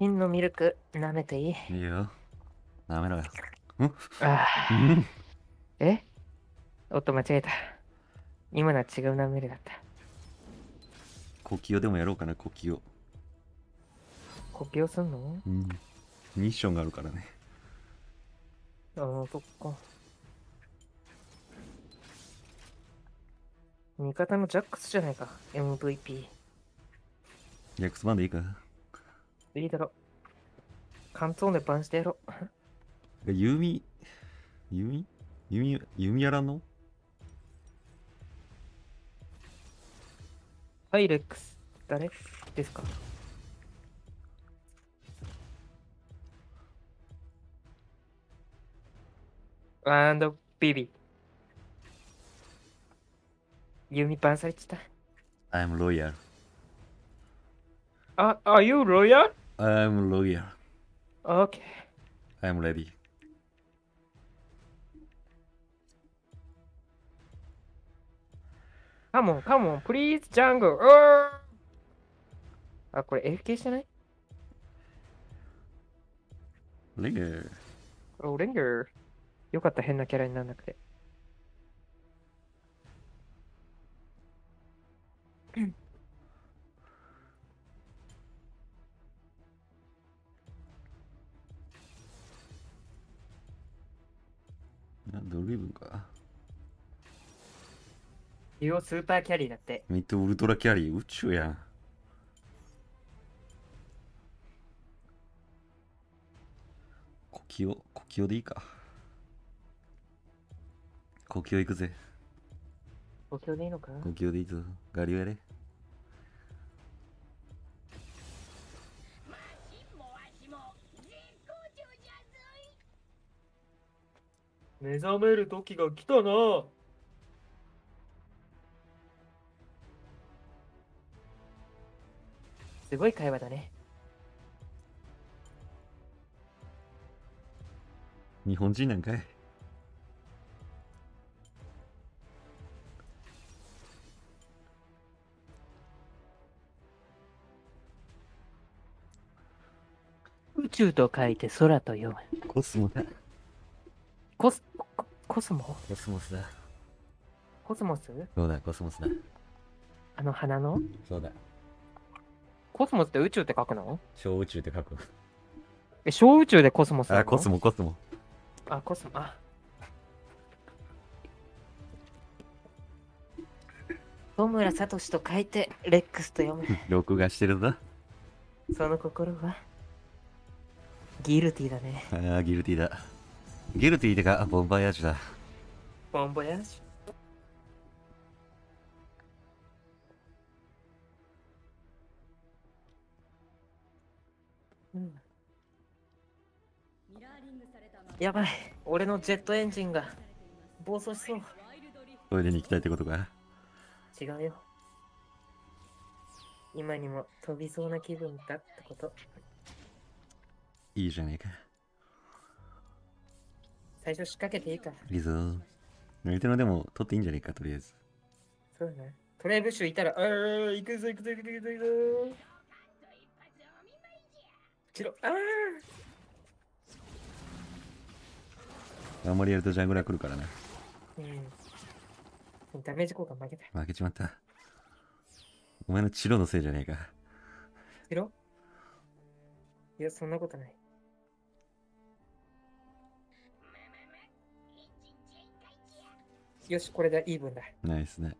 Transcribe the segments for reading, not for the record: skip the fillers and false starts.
金のミルク舐めていい？ いいよ。舐めろよ。 あえおっと間違えた。今のは違う舐めるだった。 呼吸でもやろうかな、呼吸を。 呼吸すんの？ うん。ミッションがあるからね。 ああ、そっか。味方のジャックスじゃないか。MVP。 ジャックスバンでいいか。 いいだろ。関東でバンしてやろう。 弓やらんの？ はい、レックス。誰ですか？アンドビビ。弓バンされてた。 I'm loyal. Are you royal? I'm loyal. Okay. I'm ready. Come on, please, jungle. あ、これ AFK してない？ Linger. オレンガー。よかった、変なキャラにならなくて。 ドリブンか。 デュオスーパーキャリーだって。 ミッドウルトラキャリー、宇宙やん。呼吸でいいか。呼吸行くぜ。 東京でいいのか？ 呼吸でいいぞ。ガリオやれ。 目覚める時が来たな。すごい会話だね。 日本人なんかい。 宇宙と書いて空と読む。 コスモだ。 コスモコスモスだ。 コスモス？ そうだ、コスモスだ。 あの花の？ そうだ。 コスモスって宇宙って書くの？ 小宇宙って書く。 小宇宙でコスモスなの？ あ、コスモ。 あ、コスモ。あ。戸村聡と書いてレックスと読む。 録画してるぞ。 その心はギルティだね。 ああ、ギルティだ。ギルティってか、ボンバイアージュだ。 ボンボヤージュ。やばい。俺のジェットエンジンが暴走しそう。 トイレに行きたいってことか。 違うよ。今にも飛びそうな気分だってこと。 いいじゃねえか。 最初仕掛けていいか。 いいぞ。相手のでも取っていいんじゃねえか、とりあえず。 そうだね。トレイブッシュいたら、行くぞ。チロ、 あんまりやるとジャングラー来るからな。 うん。ダメージ効果負けた。 負けちまった。お前のチロのせいじゃねえか。 チロ？いや、そんなことない。よし、これでイーブンだ。 ナイスね。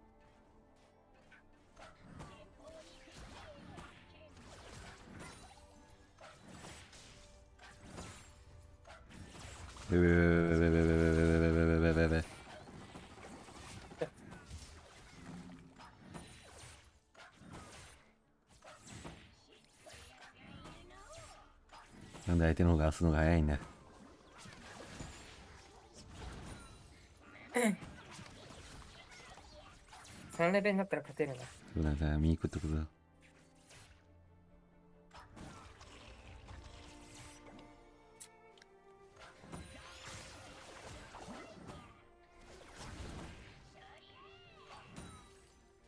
なんで相手の方が明日の方が早いんだ。 3レベルになったら勝てるな。 そうだな、見に食っとくぞ。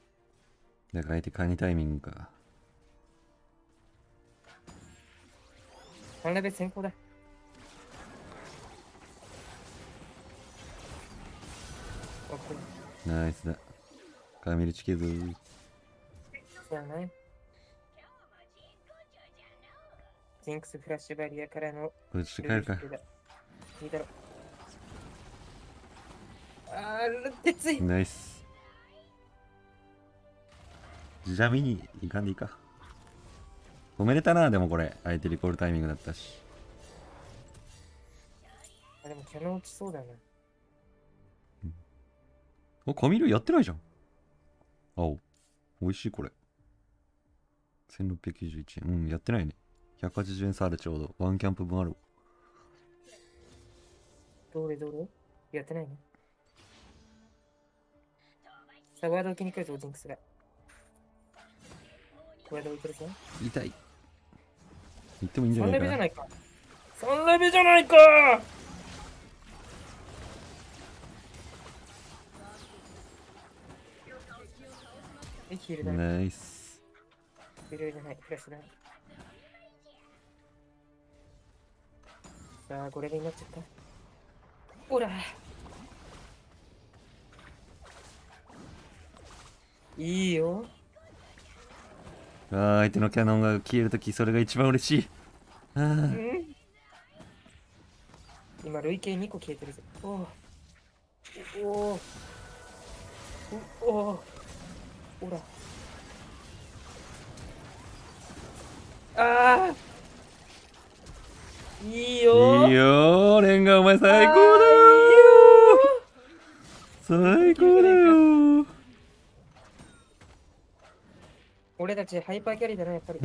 だから相手カニタイミングか。 3レベル先行だ。オッケー。 ナイスだ。カミルチケゾ。 じゃあね。ジンクスフラッシュバリアからのこれちょっと帰るか。 いいだろ。あー、鉄い。 ナイス。じゃあ見に行かんでいいか。おめでたな、でもこれ。相手リコールタイミングだったし。 あ、でもキャノン落ちそうだな。 お、カミルやってないじゃん。青。美味しいこれ。1691円。うん、やってないね。180円差あるちょうど。ワンキャンプ分ある。 どれやってないね。さあ、ワード受けに来るぞ、ジンクスが。ワード置いてるぞ。 痛い。行ってもいいんじゃ 3 ないかな。 レベルじゃないか。3レベルじゃないか。ヒールだ。 ナイス。 ヒールじゃない、フラッシュだ。さあ、5レベルになっちゃった。ほら。いいよ。 相手のキャノンが消えるとき、それが一番嬉しい。 今、累計2個消えてるぞ。おおほら。ああいいよいいよレンガ、お前最高だよ最高だよ俺たちハイパーキャリーだな、やっぱり。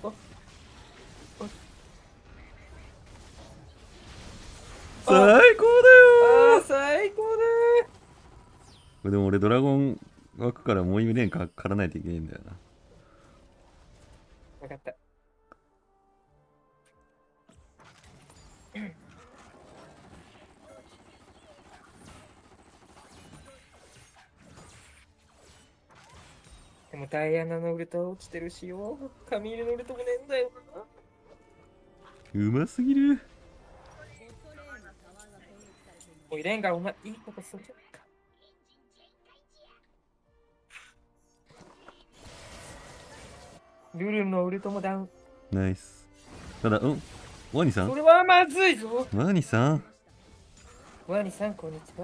最高だよ最高だでも俺ドラゴン枠からもう一連かからないといけないんだよな。 分かった。でもダイアナのウルト落ちてるしよ。カミールのウルトもねえんだよな。 うますぎる。 おい、レンガ、お前、いいことするじゃんか。ルルのウルトもダウン。 ナイス。ただ、ワニさんそれはまずいぞ。 ワニさんワニさん、こんにちは。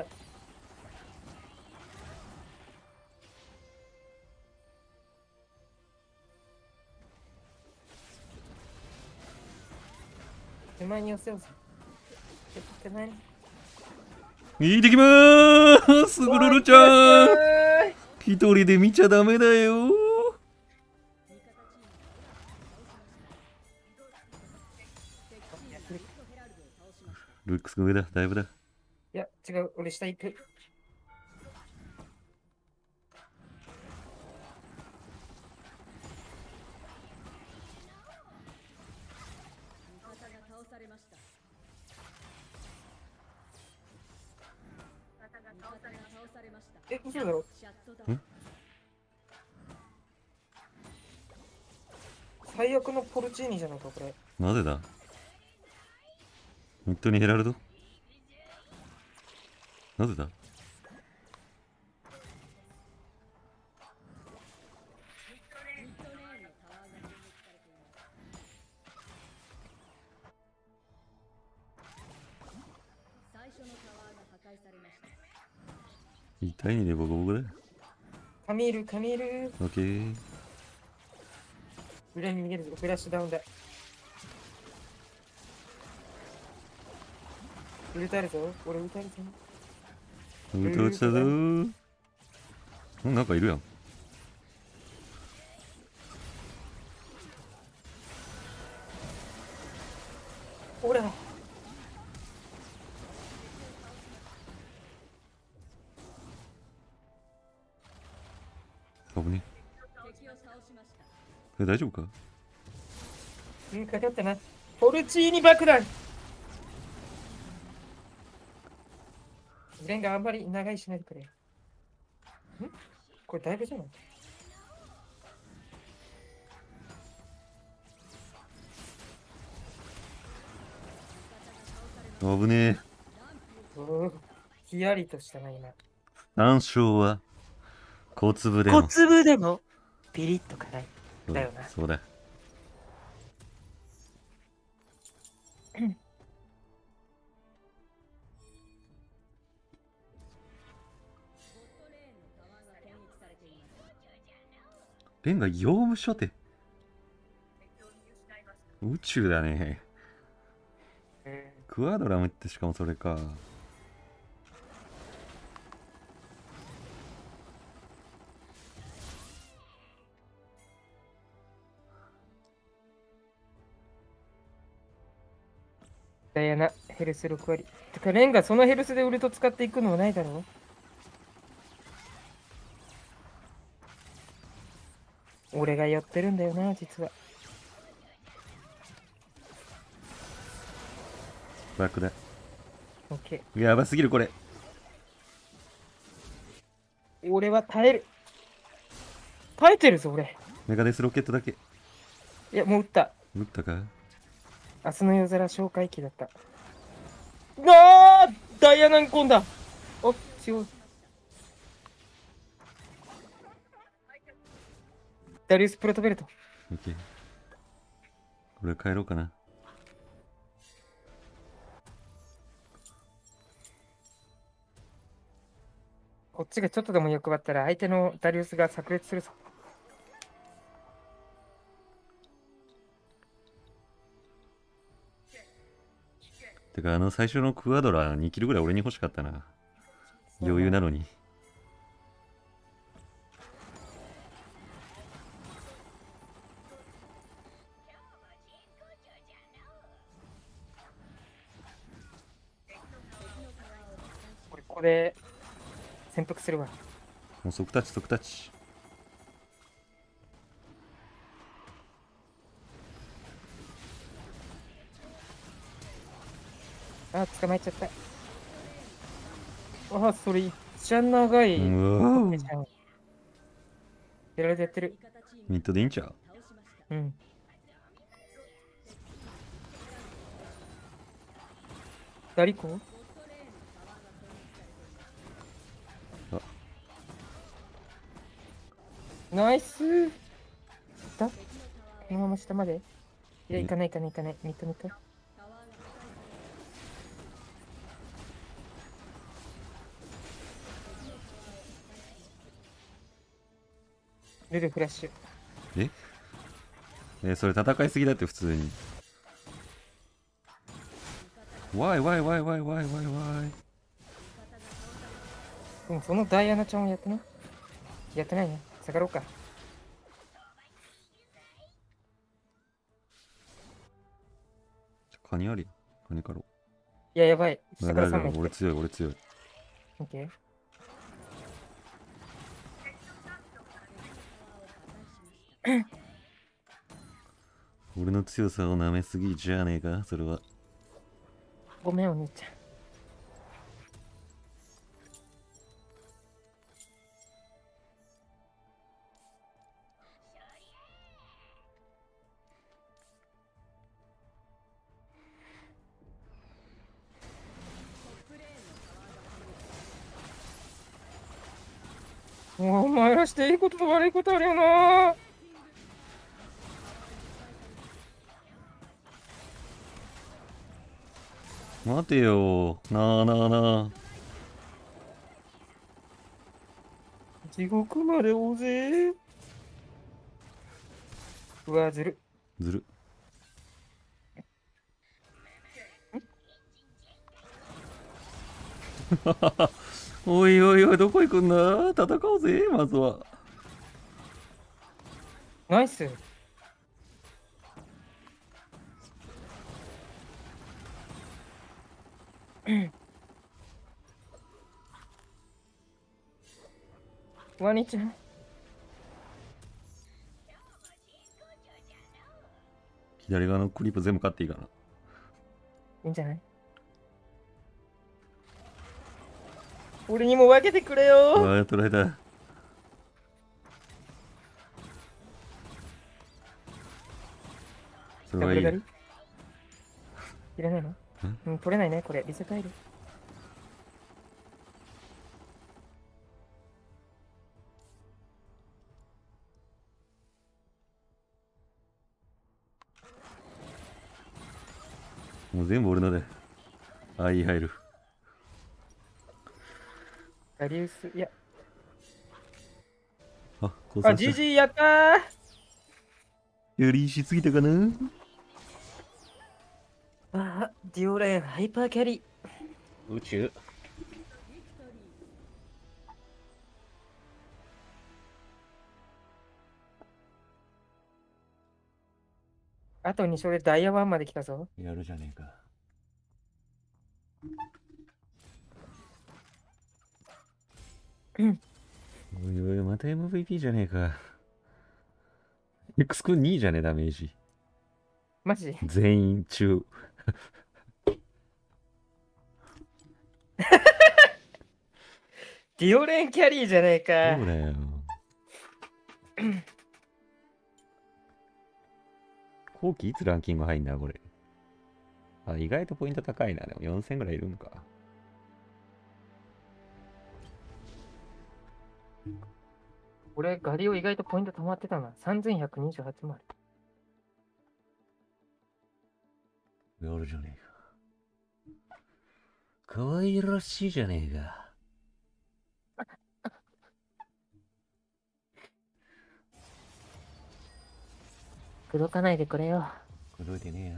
手前に寄せようぜ。手前に。 行ってきまーすグルルちゃん一人で見ちゃダメだよルックスが上だ、だいぶだ。 いや、違う、俺下行く。嘘だろ。最悪のポルチーニじゃないか、これ。 なぜだ本当にヘラルドなぜだ痛いね、ボコボコだ。 カミール。 オッケー。 裏に逃げるぞ、フラッシュダウンだ。ウルあるぞ、俺ウルあるぞ。 ウルト落ちたぞー。なんかいるやん。 ほら。 危ね。これ大丈夫かかかったな。ポルチーニ爆弾。レンがあんまり長いしないでくれ。これだいぶじゃない危ねえ。 ひやりとしたな、今。 暗唱は小粒で小も。 粒でも、ピリッと辛い。 そうだよな。 そうだ。レンガ用務所って宇宙だね。クアドラムってしかもそれか。 ダイアナ、ヘルス6割。てか、レンガそのヘルスでウルト使っていくのもないだろう。俺が寄ってるんだよな、実は。 バックだ。 オッケやばすぎるこれ。 ー。俺は耐える。耐えてるぞ、俺。 メガデスロケットだけ。 いや、もう撃った。 打ったか。 明日の夜空紹介機だった。あーダイアナンコンだ。お、強い。ダリウスプロトベルト。 オッケー。これ帰ろうかな。 こっちがちょっとでも欲張ったら相手のダリウスが炸裂するぞ。 てか最初のクアドラ2キルぐらい俺に欲しかったな。余裕なのに。 俺ここで潜伏するわ。 もう即タッチ即タッチ。 あ、捕まえちゃった。あ、それいっちゃ長い。 うわやられてやってる。 ミッドでいいんちゃう。 うん。ダリコあナイスだこのまま下までいや、行かない行かない行かない。ミッドミッド。ルルフラッシュ。 それ戦いすぎだって普通に。ワイワイワイワイワイワイワイ。 でもそのダイアナちゃんをやってないやってないね。下がろうか。 カニあり。カニかろいや、やばい。 う。 下から3 大丈夫。 枚来て。 俺強い俺強い。 オッケー。 俺の強さを舐めすぎじゃねえかそれは。 ごめん、お兄ちゃん。もうお前らしていいことと悪いことあるよな。 待てよ。なあなあなあ。 地獄まで大勢。うわ、ずる。 ずる。おいおいおい、どこ行くんだ。戦おうぜ、まずは。 ナイス。ワニちゃん。 左側のクリップ全部買っていいかな。 いいんじゃない？俺にも分けてくれよ。 わあ、取られた。それはいいよ。 ダブル狩りいらないの？ うん、取れないね、これ。リセタイル。 もう全部俺ので。あ、いい入る。 ガリウス、いや。 あ、降あ、 参した。 GG やったー。 やりしすぎたかな。 あ、ディオレン、ハイパーキャリ宇宙。 ー。あと2勝でダイヤ1まで来たぞ。 やるじゃねえか。 うん。 おいおい、また MVP じゃねえか。X 君2位じゃねえ、ダメージ。 マジ全員中。 ディオレンキャリーじゃねえか。 そうだよ。後期いつランキング入んだこれ。あ、意外とポイント高いな。でも4000ぐらいいるのか。 俺、ガリオ意外とポイント溜まってたな。3128まで。 やるじゃねえか。可愛らしいじゃねえか。 口説かないでくれよ。 口説いてねえよ。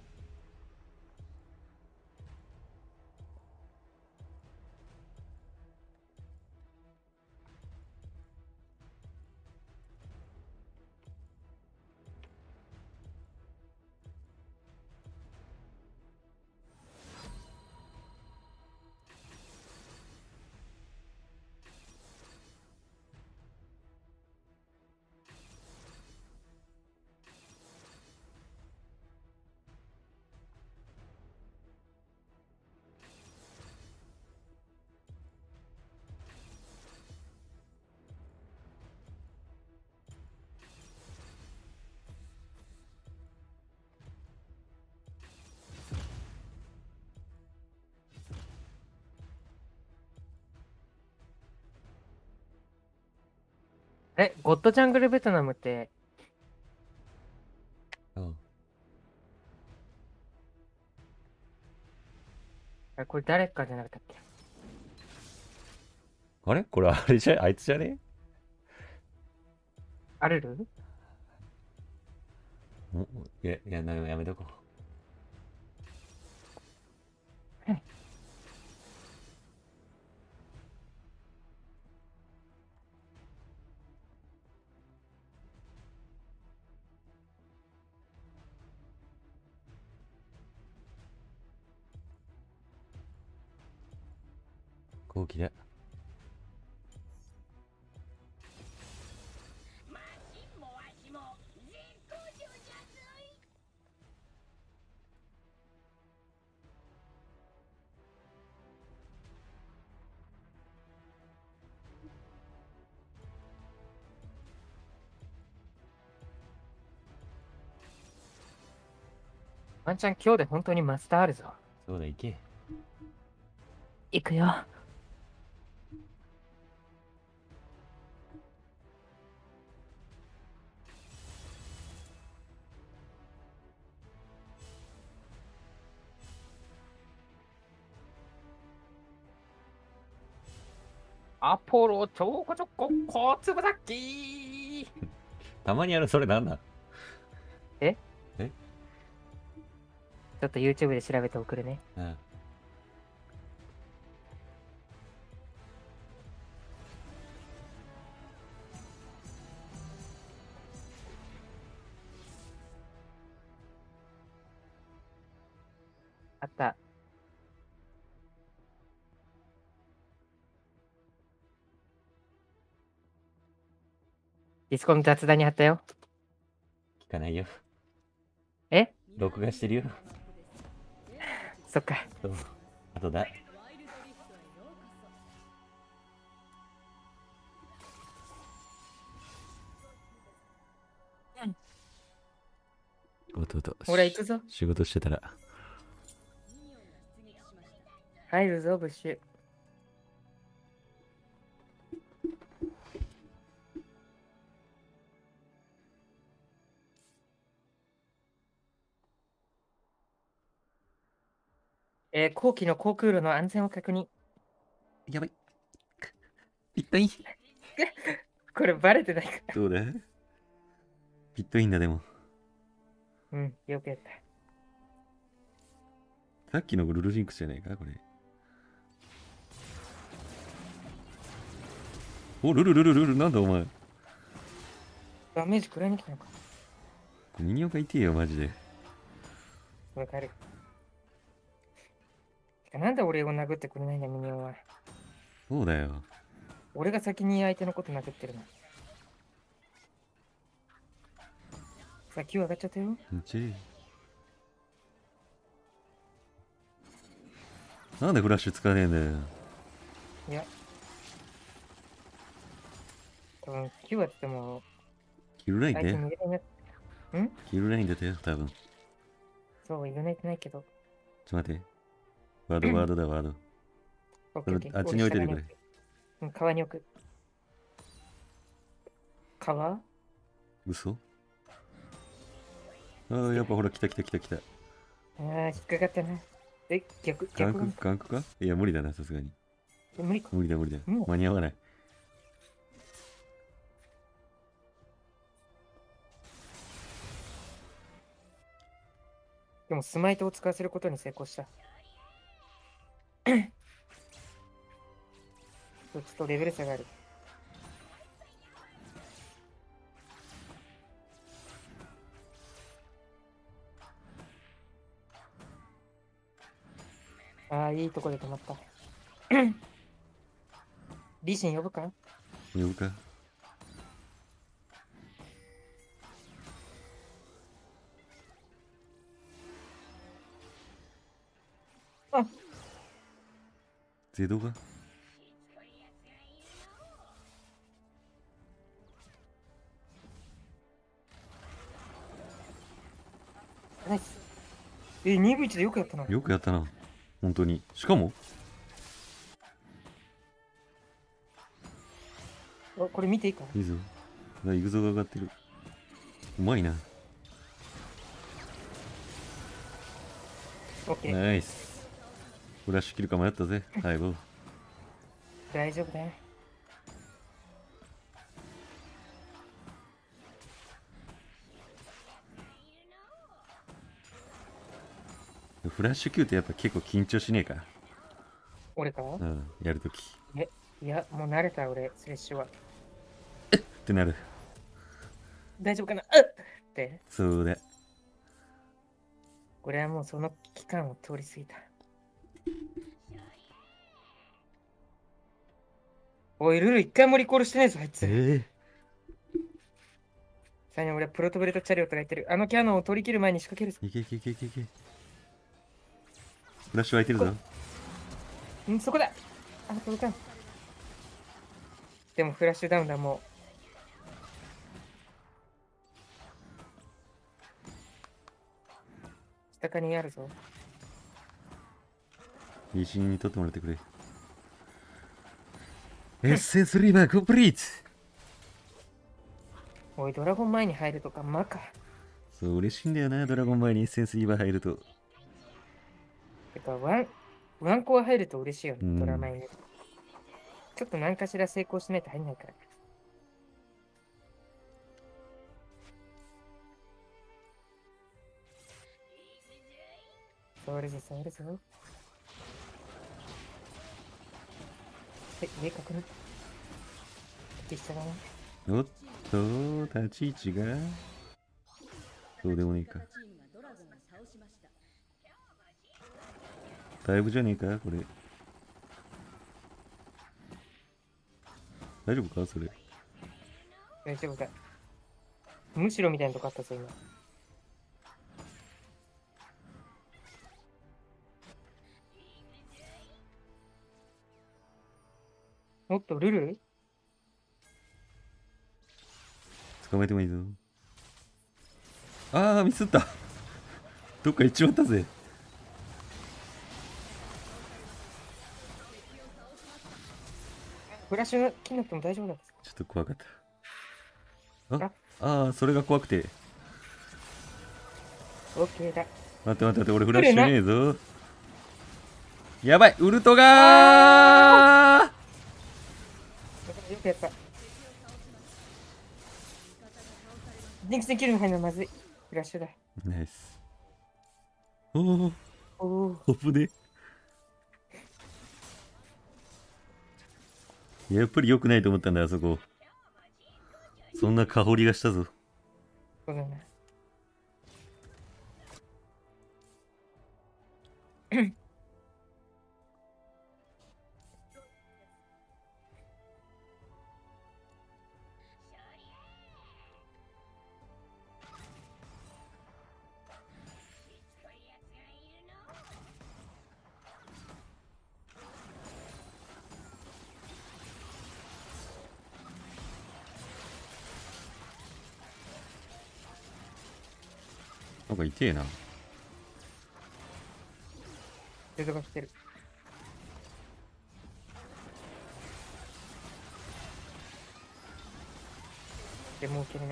ゴッドジャングルベトナムって、 うん。 これ誰かじゃなかったっけ？ あれこれあれじゃ、あいつじゃねアルルおやめとこはい。 う。後期だ。 ワンチャン今日で本当にマスターあるぞ。 そうだ、行け。 行くよ。アポロ超古直国交つぶさっきたまにやる、それなんだ。 ええちょっと YouTube で調べて送るね。 うん。 あった。ディスコの雑談に貼ったよ。 聞かないよ。 え録画してるよ。 そっか。 そう。あとだ。弟。 俺行くぞ。 仕事してたら。 入るぞ、ブッシュ。後期の航空路の安全を確認。 やばい。ピットイン。 これバレてないか。 どうだピットインだでも。 うん、よくやった。 さっきのルルジンクスじゃないかこれ。お、ルルルルルル、なんだお前。 ダメージ食らいに来たのか。 ミニオンが痛えよ、マジで。 わかる。てかなんで俺を殴ってくれないんだ、ミニオンは。 そうだよ。 俺が先に相手のこと殴ってるの。さあ、Q 上がっちゃったよ。 うち。なんでフラッシュ使わねえんだよ。 いや。多分 Q はってっても、 キルライン相手で逃げたいな。んキルラインだったよ、多分。 そう、言わないとないけど。 ちょっと待って。ワードだ、ワード。 オッケーオッケー。 あっちに置いててくれ。 うん、川に置く。川嘘ああ、やっぱほら、来た来た来た来た。 ああ、引っかかったな。逆ガンクなんかガンクかいや、無理だな、さすがに。 無理か。 無理だ、無理だ。 うん間に合わない。 でも、スマイトを使わせることに成功した。ちょっとレベル差がある。ああ、いいとこで止まった。リシン呼ぶか呼ぶかあゼドがナイス。2v1 でよくやったな。 よくやったな。本当に。しかもこれ見ていいかいいぞ。イグゾが上がってる。うまいな。 オッケー。 ナイス。フラッシュ切るか迷ったぜ。はい、ボー。 大丈夫だよ。 フラッシュ Q ってやっぱ結構緊張しねえか。 俺かうん、やるとき。 いや、もう慣れた俺、スレッシュは。 ってなる。 大丈夫かなって。 そうだ。 これはもうその期間を通り過ぎた。おい、ルル一回もリコールしてないぞ、あいつ。さらに俺はプロトブレットチャリオットが言ってる。あのキャノンを取り切る前に仕掛けるぞ。 いけいけいけいけいけ。フラッシュ空いてるぞ。 そこだあ、届かん。でもフラッシュダウンだ、もう。下かにあるぞ。 リシンに取ってもらってくれ。エッセンスリーバーコンプリート。 おい、ドラゴン前に入るとか、マか。 そう、嬉しいんだよな、ドラゴン前にエッセンスリーバー入ると。 てか、ワンコア入ると嬉しいよね、 うんドラマに。ちょっと何かしら成功しないと入んないから。触るぞ、触るぞ。はい、明確に。適しただな。 おっと、立ち位置が。そうでもねえか。だいぶじゃねえか、これ。大丈夫か、それ。 大丈夫だ。むしろみたいなとこあったぞ、今。おっと、ルル捕まえてもいいぞ。ああ、ミスった。どっか行っちまったぜ。 フラッシュ気になっても大丈夫なんですか？ ちょっと怖かった。ああ、それが怖くて。 オッケーだ。 待って待って待って、俺フラッシュねえぞ。やばい、ウルトがー。 よくやった。ジンクスにキルに入るのまずい。フラッシュだ。 ナイス。おお、 おお。 トップで。やっぱり良くないと思ったんだ、あそこ。そんな香りがしたぞ。 そうだね。 なんか痛えな。 デートが来てる。でも受けれない。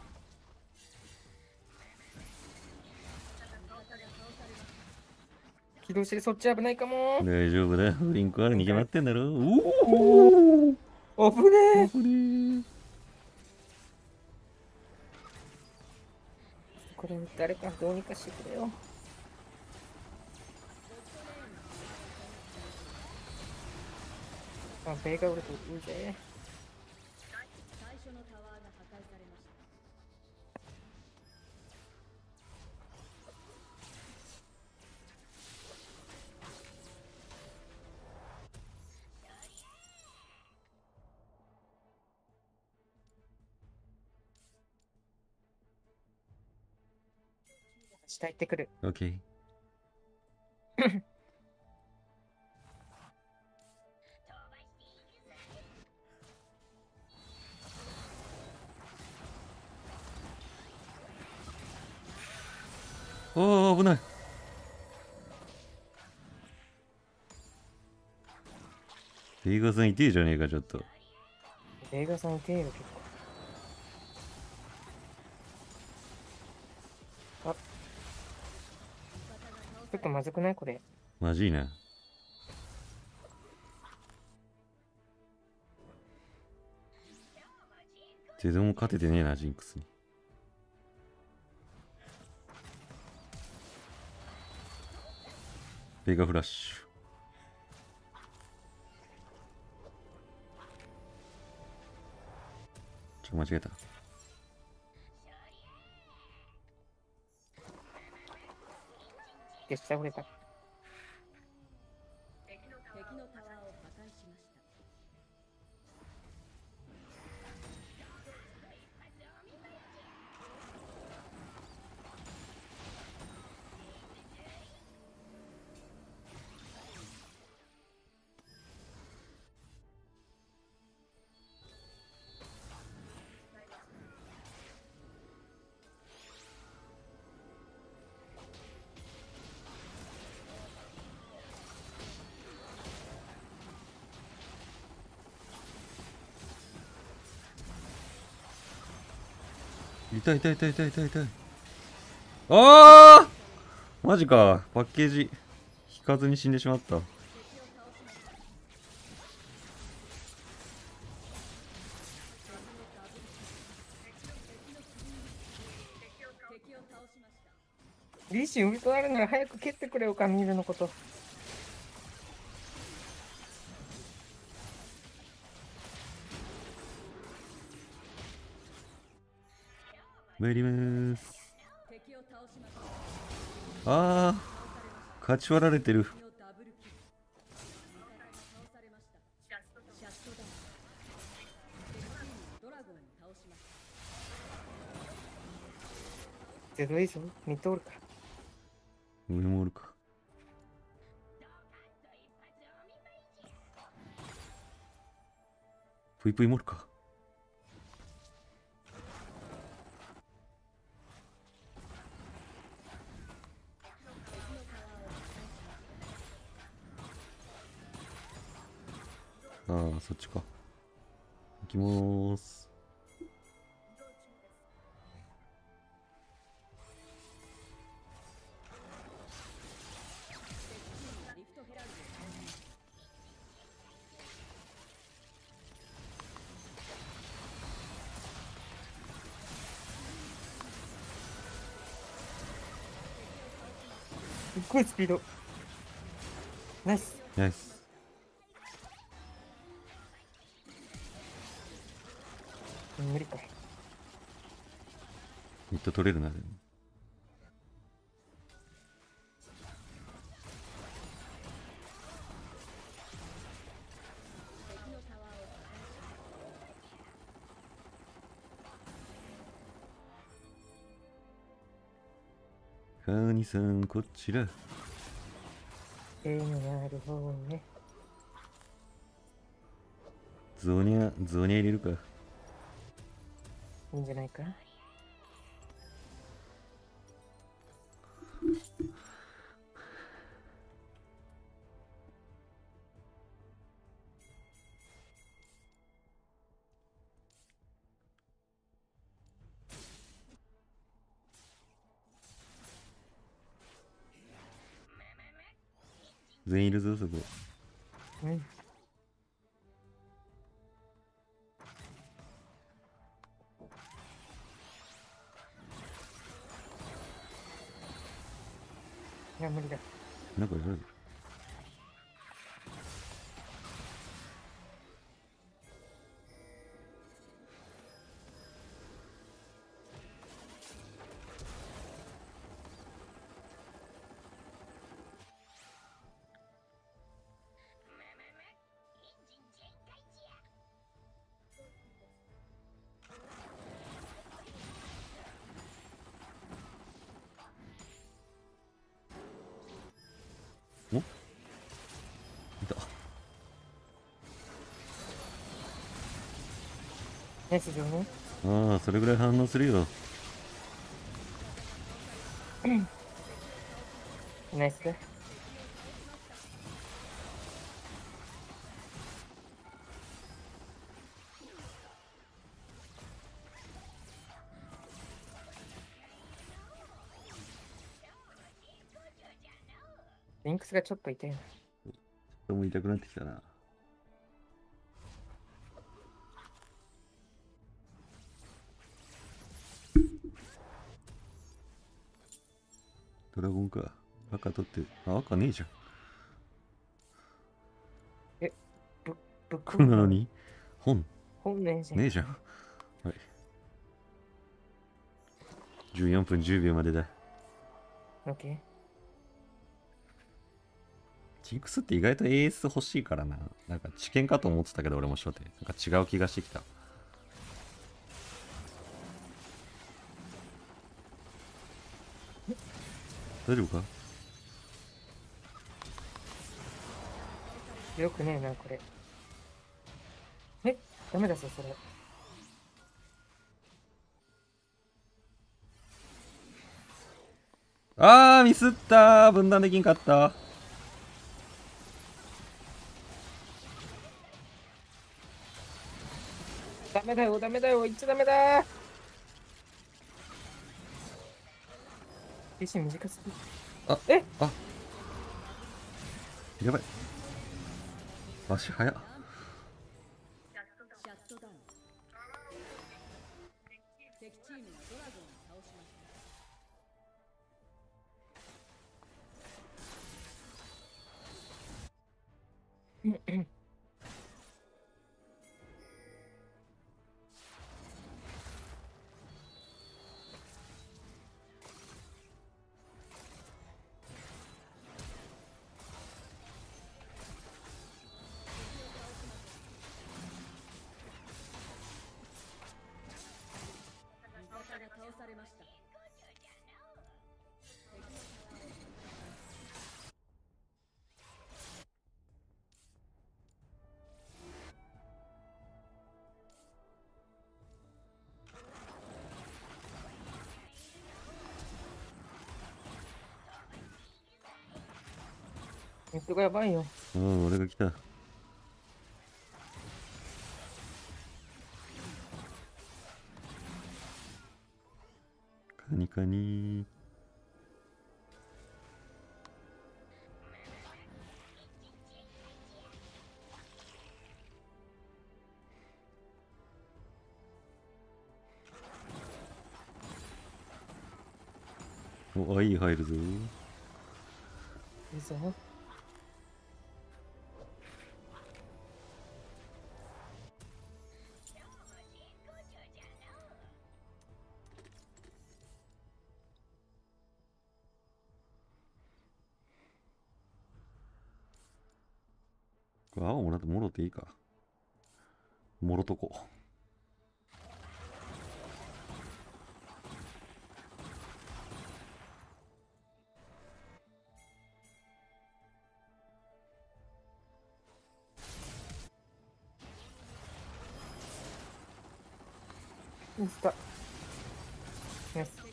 起動してそっち危ないかも。 大丈夫だ。リンクあるに決まってんだろ。 おお。危ねえ。 これ。 これ誰かどうにかしてくれよ。あ、ベイが俺とうぜ。 最初のタワーが破壊されました。 下行ってくる。 オッケー。おお、危ない。ベイガさん痛えじゃねえか、ちょっと。 ベイガさんいてよ、結構。あ、ちょっとまずくないこれ。 マジいな。ゼドも勝ててねえな、ジンクスに。ベガフラッシュ。間違えた。 で、下折れた。 敵のタワーを破壊しました。 痛い痛い痛い痛い痛い痛い。ああマジか。パッケージ引かずに死んでしまった。 リシウルトあるなら早く蹴ってくれよ、カミールのこと。 参りまーす。ああ勝ち割られてる。 ゼロいいぞ、見通るから。 上もおるか。ぷいぷいもおるか。 ああ、そっちか。行きまーす。 リフトヘラルドすっごいスピード。ナイス。 ナイス。 無理か。 ミッド取れるな、でも。 敵のタワーをカーニさん、こちら。 絵のなる方ね。 ゾニャ入れるか。 いいんじゃないか。 全員いるぞ、そこ。 うん。いや、無理だ。 なんかやられる。おいた。 ナイス上ね。 ああ、それぐらい反応するよ。 ナイスだ。リンクスがちょっと痛いな。 人も痛くなってきたな。ドラゴンか。赤取って、あ、赤ねえじゃん。 ぶっこんなのに本本ねえじゃん。 ねえじゃん。はい。14分10秒までだ。 オッケー。 ジンクスって意外と AS 欲しいからな。なんか知見かと思ってたけど俺も初手。なんか違う気がしてきた。大丈夫か？ よくねえな、これ。え、ダメだぞ、それ。 あー、ミスったー。分断できんかった。 ダメだよ、ダメだよ、言っちゃダメだ。PC 短すぎ。 あ、 え、 あ、やばい。足早っ。 シャットダウン。敵チームがドラゴンを倒しました。味方が倒されました。 ミッドがやばいよ。 うん、俺が来た。 かに。お、あ、いい入るぞ。 いいぞ。 これ青もらってもろていいか。もろとこ。 インスタ。ナイス。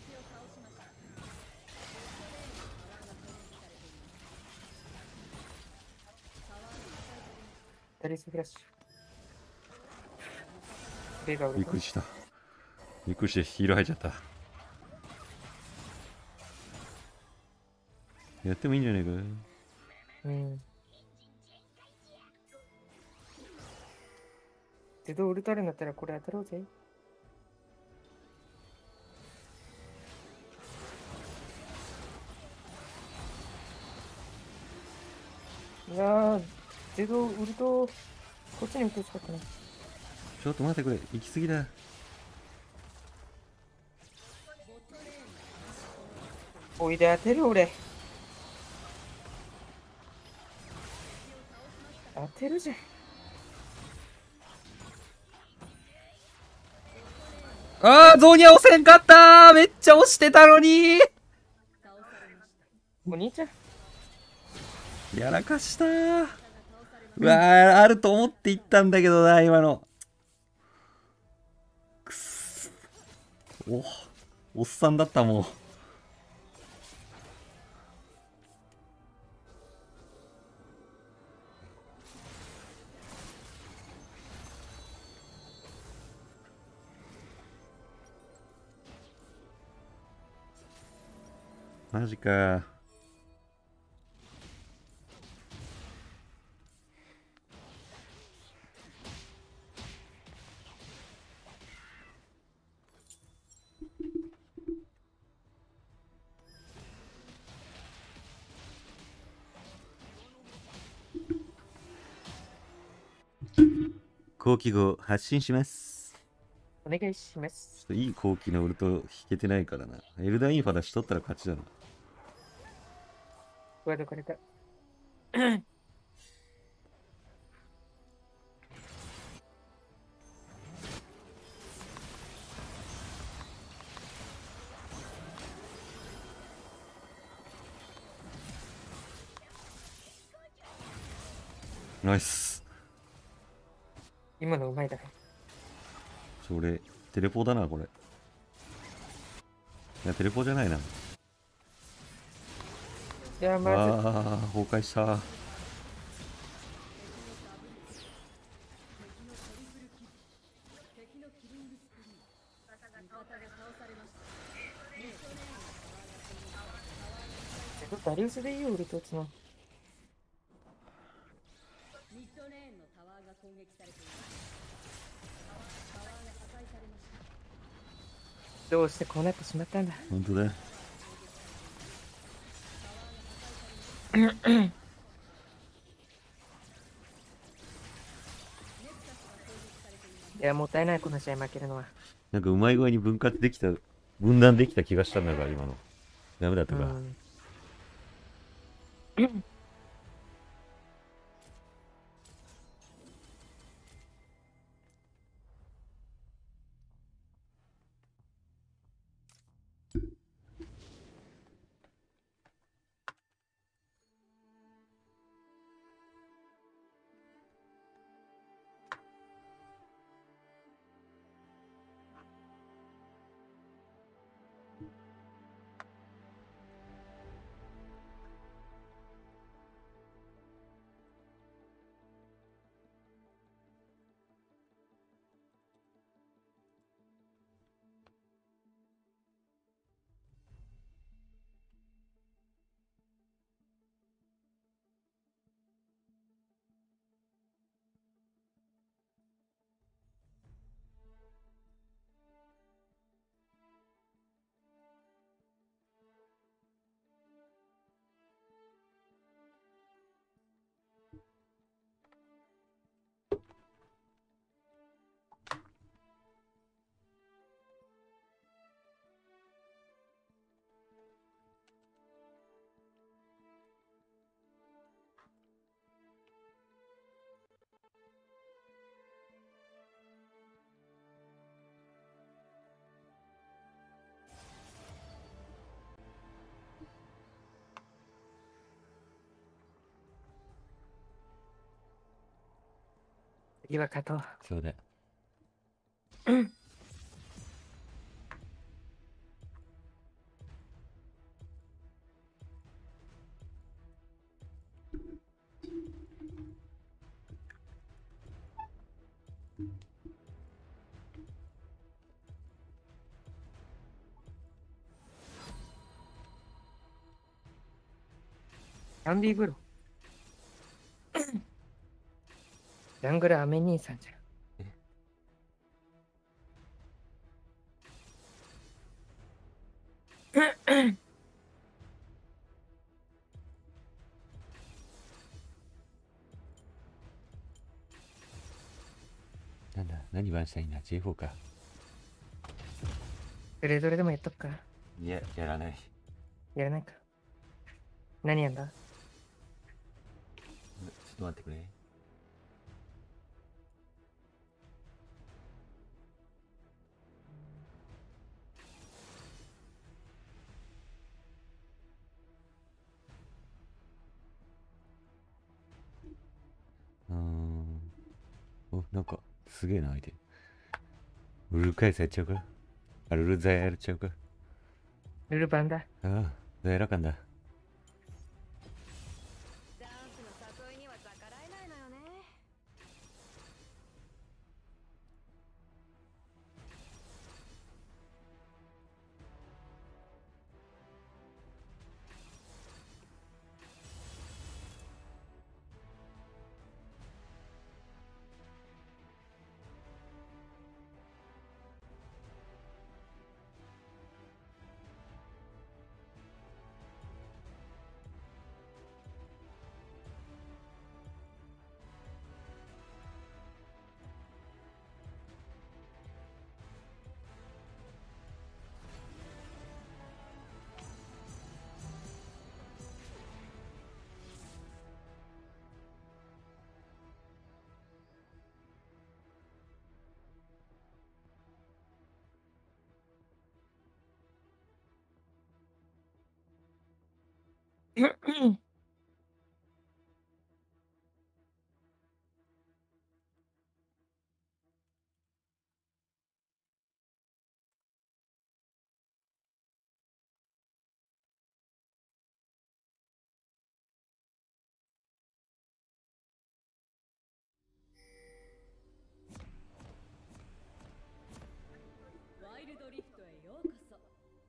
ダリスフラッシュ。ベガびっくりした。びっくりしてヒール入っちゃった。やってもいいんじゃねえか。 うん。自動ウルトラになったらこれ当たろうぜ。いやー、自動ウルト、こっちに打ってほしかったね。 ちょっと待ってくれ。行き過ぎだ。 おいで当てる俺。当てるじゃん。 あー、ゾーニャ押せんかったー。めっちゃ押してたのに。 お兄ちゃん。 やらかしたー。うわー、あると思って行ったんだけどな、今の。くっす。おっさんだったもん。マジか。後期後発信します。 お願いします。 ちょっといい後期のウルト引けてないからな。エルダーインファだし取ったら勝ちだな。 ワードかれた。 ナイス。 今のうまいだね。 それ、テレポだな、これ。いや、テレポじゃないな。 いや、まず、 あー、崩壊した。 ダリウスでいいよ、ウルト打つの。 ミッドレーンのタワーが攻撃されています。タワーが破壊されました。 どうしてこうなってしまったんだ。 本当だ。 いや、もったいない、この試合負けるのは。 なんかうまい具合に分割できた、分断できた気がしたんだが、今の。ダメだったか。 うん次は勝とう。 そうだ。 アンビーブロ。ジャングルアメ兄さんじゃん。 なんだ、何番したいんだ、J4 か。 それぞれでもやっとくか。 いや、やらない。 やらないか。何やんだ？ ちょっと待ってくれ。お、なんか、すげえな、相手。ウルカイスやっちゃうか。あ、ルルザヤやっちゃうか。 ルルバンだ。 ああ、ザヤラカンだ。 ダンスの誘いには逆らえないのよね。ワイルドリフトへようこそ。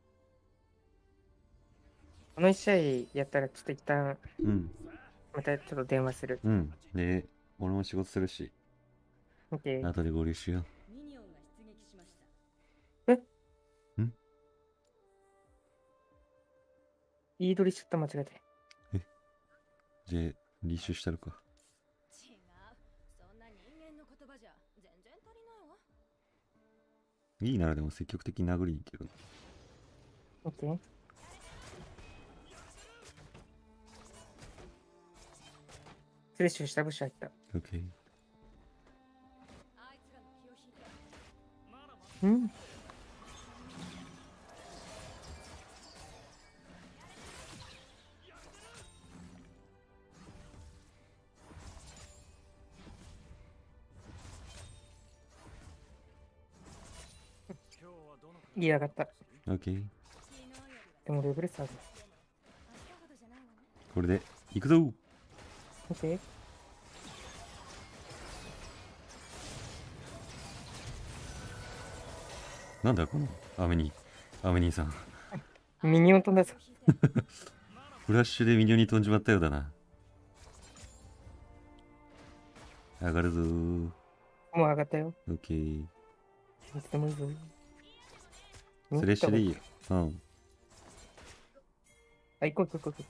この一試合やったらちょっと一旦うん、 またちょっと電話する。 うん。で、俺も仕事するし、 見て。 後で合流しよミニオンが出撃しました。 言い取りしちゃった、間違えて。 う。で、履修したるか。 違う。そんな人間の言葉じゃ全然足りないわ。 いいならでも積極的に殴りに行ける。 オッケー。スレッシュしたブッシュ入った。 オッケー。 あいつらの気を引いて。 うん。いい上がった。 オッケー。 昨日よりはでもレベル差ある。 明日ほどじゃないわね。 これで、行くぞ。 オッケー。 なんだこのアメニーさん。 ミニオン飛んだぞ。 フラッシュでミニオンに飛んじまったようだな。上がるぞー。 もう上がったよ。 オッケー。 いつでもいいぞ。 スレッシュでいいよ。うん。 あ、行こう行こう行こう。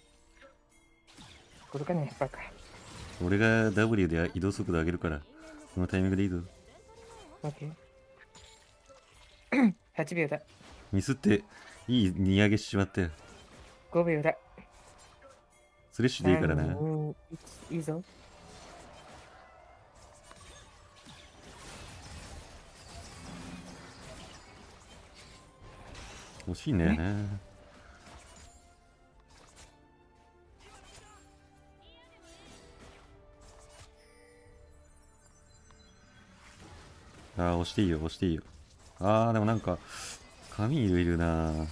これかね、バカ。 俺が W で移動速度上げるから、このタイミングでいいぞ。 オッケー。8秒だ。 ミスって、いい荷上げしちまったよ。 5秒だ。 スレッシュでいいからな。 3、2、1、いいぞ。 惜しいんだよな。 あ、押していいよ、押していいよ。あー、でもなんか、髪いるな。 トップ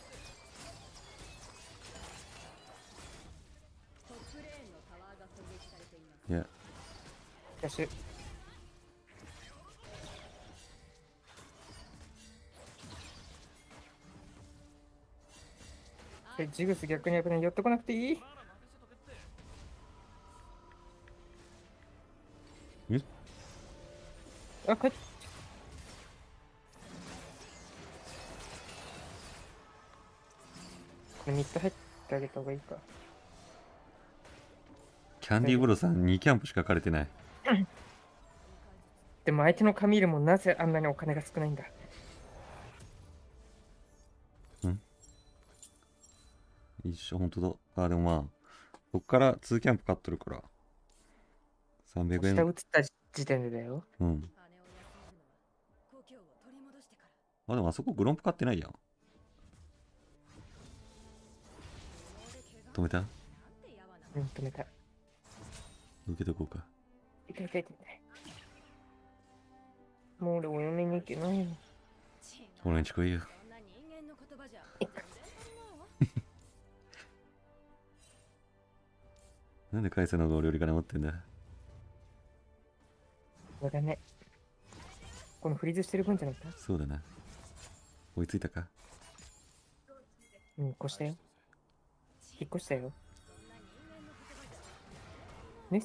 レーンのタワーが攻撃されています。 いや、 ダッシュ。ジグス逆に危ない。寄ってこなくていい。 えあ、帰って。これ3つ入ってあげた方がいいか。 キャンディーブロさん2キャンプしか書かれてない。 でも相手のカミールもなぜあんなにお金が少ないんだ。 一緒、ほんとだ。あ、でもまあ、こっから2キャンプ買っとるから。300円。 下打った時点でだよ。 うん。 羽を休めるのは故郷を取り戻してから。 あ、でもあそこグロンプ買ってないやん。止めた？ なんてやわな。 うん、止めた。 受けとこうか。 痛い痛い痛い。もう俺お嫁に行けないよ。 俺んち来いよ。 そんな人間の言葉じゃ全然足りないわ。 なんでカイさんの方が俺より金持ってんだ。 そうだね。このフリーズしてる分じゃなかった？ そうだな。追いついたか？ うん、越したよ。引っ越したよ。ねっ。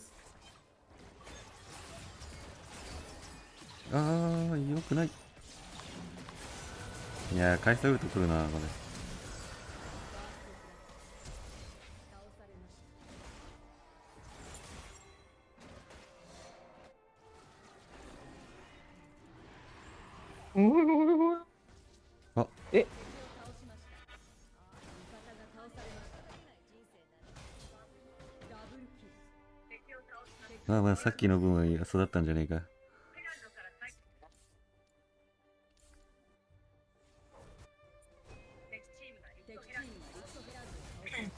あー、よくない。いやー、回数打ると来るな、これ。 倒されました。 うわあ、 え、 倒しました。味方が倒されました。人生ならダブルキル。 まあまあ、さっきの分は育ったんじゃねえか。 敵チームがリクトヘランドを倒しました。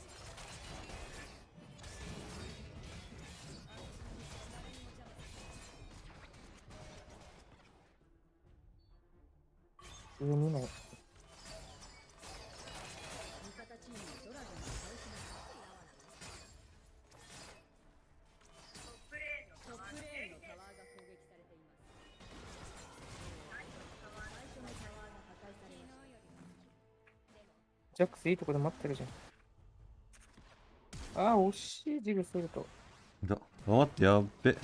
上見ない。 味方チームのドラゴンを倒しました。トップレーンのタワーが攻撃されています。最初のタワーが破壊されました。 ジャックスいいとこで待ってるじゃん。あー、惜しい。ジグスいると。 だ。あ、待って、やっべ。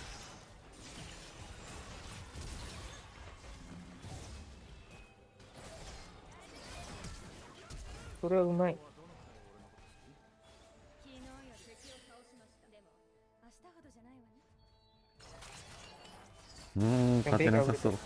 それはうまい。 昨日より敵を倒しました。でも明日ほどじゃないわね。 勝てなさそう。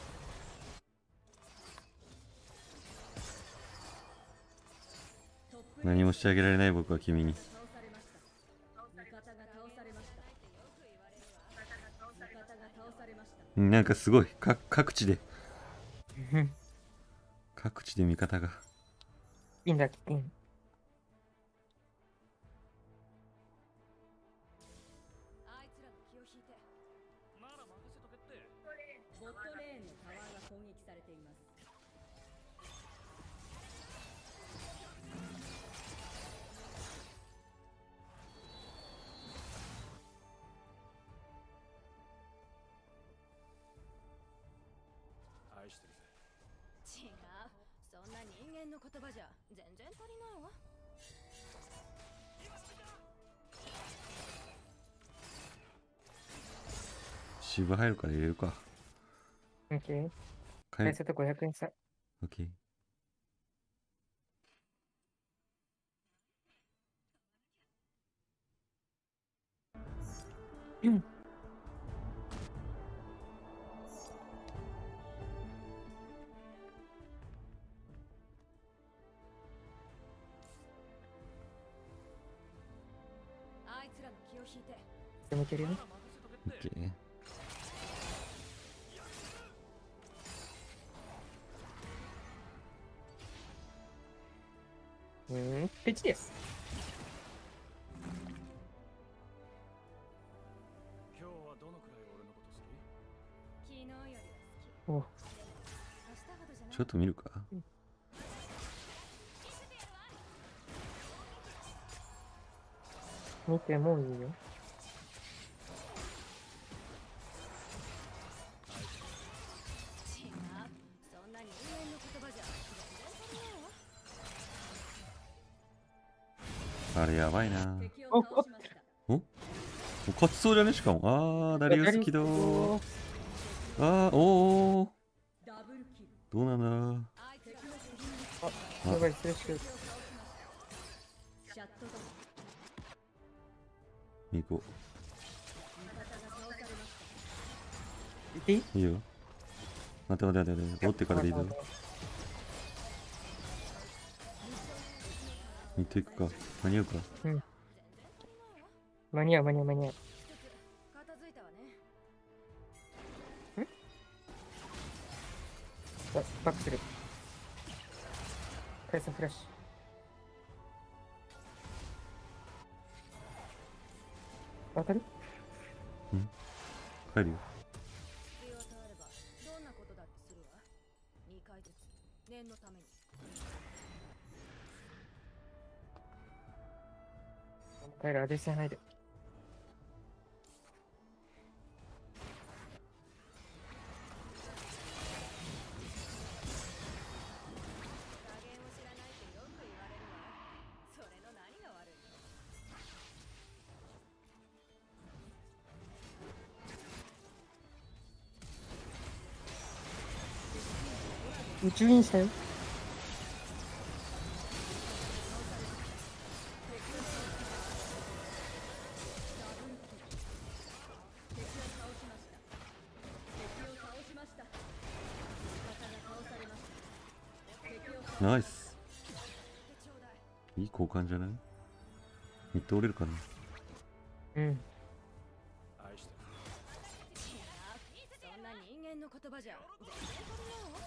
何もしてあげられない僕は君に。 倒されました。味方が倒されました。味方が倒されました。 なんかすごい。各地で。 うん各地で味方が。 いいんだ、キティン。 あいつらの気を引いて。ボットレーンのタワーが攻撃されています。 愛してるぜ。 違う。そんな人間の言葉じゃ全然足りないわ。 渋入るから入れるか。 オッケー。 帰る。 返せと500円さ。 オッケー。 うん。 あいつらの気を引いて。 攻めてるよ。 オッケー。 ペチです。 今日はどのくらい俺のこと好き？ 昨日よりは好き。 お、 ちょっと見るか。 見てもいいよ。 そんな人間の言葉じゃあれやばいな。 敵を倒しました。 お勝ちそうじゃねしかも。ダリウス起動。おー。 ダブルキル。 どうなんだ。 相手のやばい、失礼しよう。 シャットダウン。 行こ味方が倒されました。 行っていい？ う。いいよ。待って。追ってからでいいぞ。行っていくか。間に合うか。 うん。間に合う。 片付いたわね。 バックする。カイさんフラッシュ。当たる？ 帰るよ。 必要とあればどんなことだってするわ。2回ずつ念のために。 カイル、アディション入る。 加減を知らないってよく言われるわ。それの何が悪いの？ 宇宙インしたよ。 敵を倒しました。敵を倒しました。味方が倒されました。敵を倒しナイス。 てちょうだい。 いい交換じゃない？ミッド折れるかな。 うん。 いやそんな人間の言葉じゃ全然足りないわ。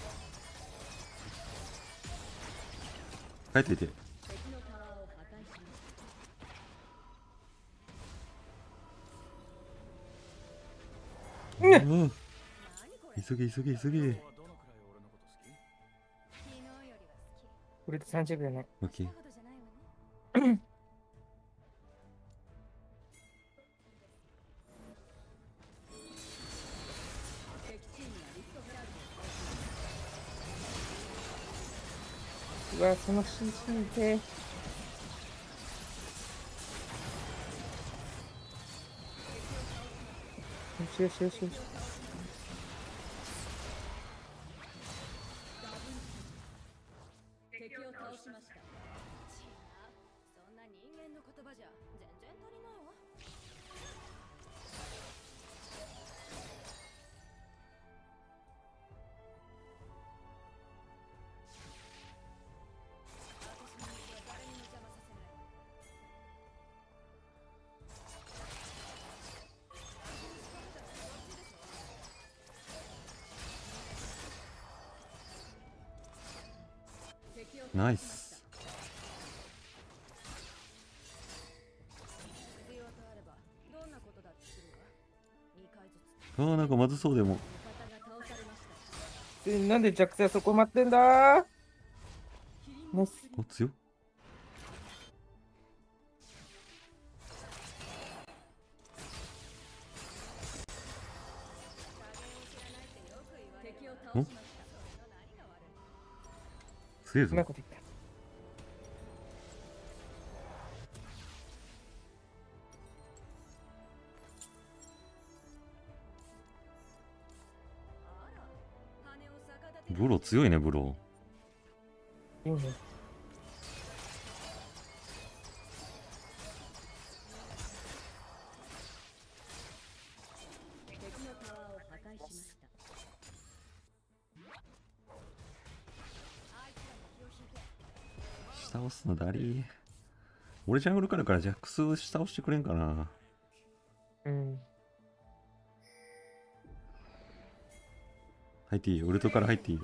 帰っていて。 敵のタワーを破壊しました。 うん。 何これ？ 急げ。 昨日よりは好き。 これで30秒ね。 オッケーした。ことじゃないわね。敵チームがリフトヘラルドを倒しました。 うわ、その CC で。よし。 敵を倒しました。違う。そんな人間の言葉じゃ全然足りないわ。私の道は誰にも邪魔させない。敵を倒しました。 ナイス。 必要とあればどんなことだってするわ。2回ずつなんかまずそうでも。 味方が倒されました。 なんでジャックスそこ待ってんだー。ナイス。 お、強っ。 敵を倒しました。それの何が悪いの？ 強いうぞまい。こと言った。 あら、羽を逆立てブロ強いね、ブロ。 いいね。 敵のタワーを破壊しました。あいつらに気を引いて。 下押すのダリー。俺ジャングルからジャックス下押してくれんかな。 うん。 入っていい？ウルトから入っていい？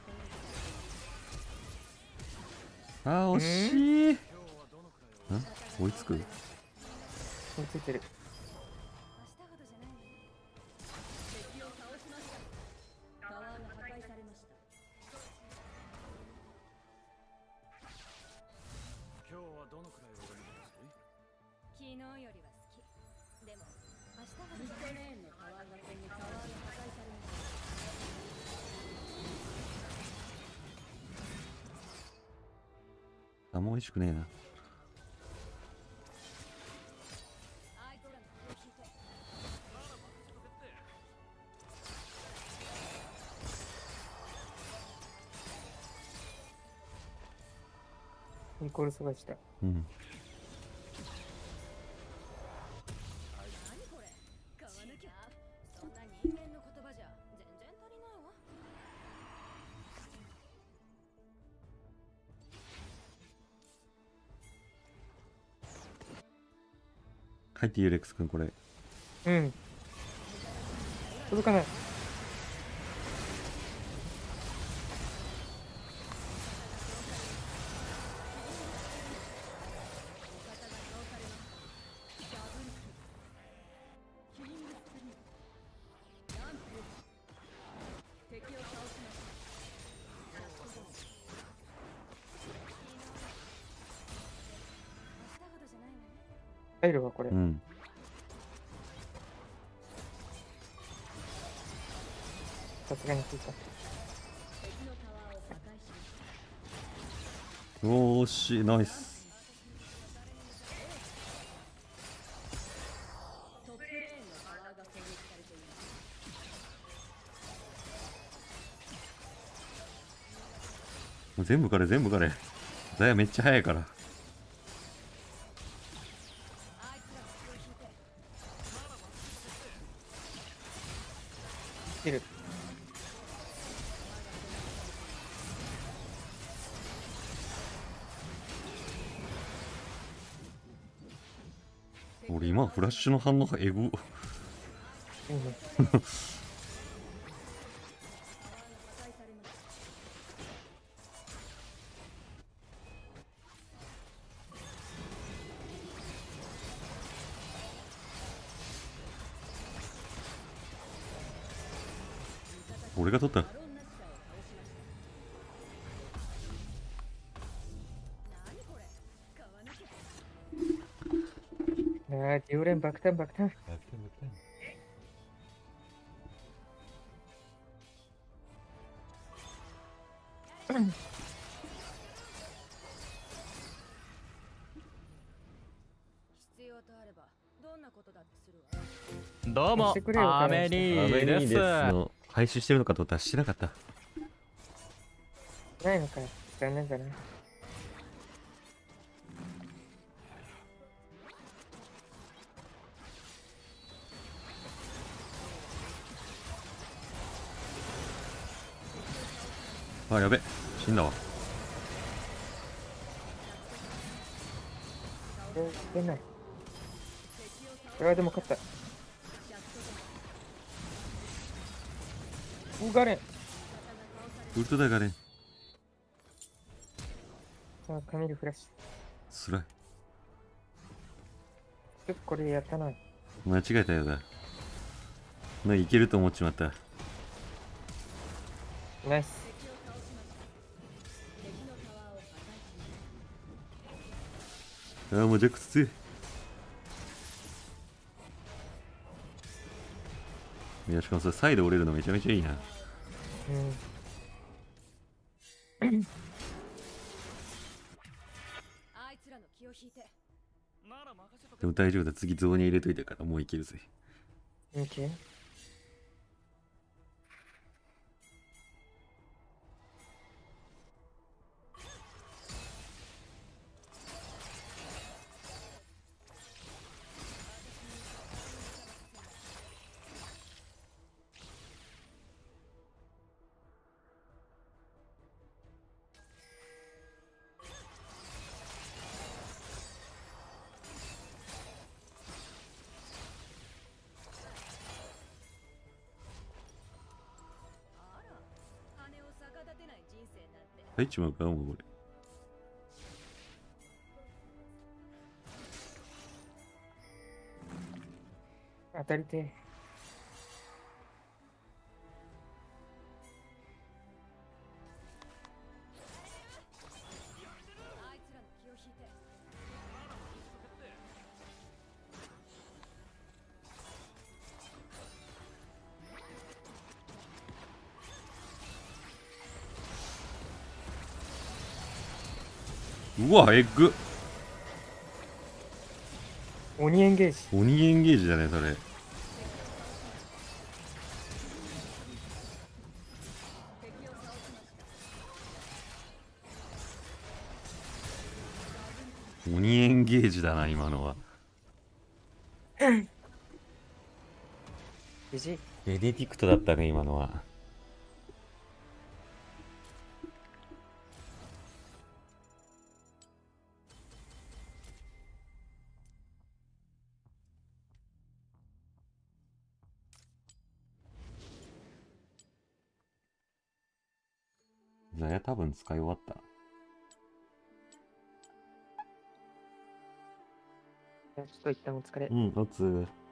惜しい。追いつく？ 追いついてる。 明日ほどじゃないわね。敵を倒しました。タワーが破壊されました。 昨日よりは好き。でも明日はミッドレーンのタワーが攻撃、タワーが破壊されました。 あんま美味しくねえな。 あいつらの気を引いて。 ニコル探した。 うん。 何これ、買わなきゃ。そんな人間の言葉じゃ全然足りないわ。 入ってユーレックス君これ。 うん。届かない。 敵を倒しました。明日ほどじゃないわね。 入るわ、これ。 うん。 さすがについた。 敵のタワーを破壊しました。 おーしい、ナイス。 トップレーンのタワーが攻撃されています。 全部彼、全部彼。ダイヤめっちゃ速いから。 あいつらの気を引いて。 いる。 俺今フラッシュの反応がエグ。 いいね。 破壊されました。 俺が取った。 バロンナッシャーを倒しました。何これ、買わなきゃ。 ああ、10連爆弾爆弾。 必要とあればどんなことだってするわ。 どうもしてくれよアメリーです。 の回収してるのかと思ったらしてなかった。 ないのかよ。残念だな。 あ、やべ。死んだわ。 出ない。これはでも勝った。ガレン。 ウルトダイガレン。 あ、カミルフラッシつらい。 ュ。よくこれやったな。 間違えたようだ。いけると思っちまった。 ナイス。 敵を倒しました。敵のタワーを破壊しました。 ああ、もうジャックス強い。いや、しかもそれサイド折れるのめちゃめちゃいいな。 うん。 あいつらの気を引いて。 でも大丈夫だ。次ゾーンに入れといたからもういけるぜ。 オッケー。 あら、羽を逆立てない人生なんて。 入っちまうかもうこれ。 当たりてえ。 あいつらの気を引いて。 うわ、エッグ。 鬼エンゲージ。 鬼エンゲージだね、それ。鬼エンゲージだな、今のは。 無事。 ベネディクトだったね、今のは。ザヤ多分使い終わった。 ちょっと一旦お疲れ。 うん、おつ。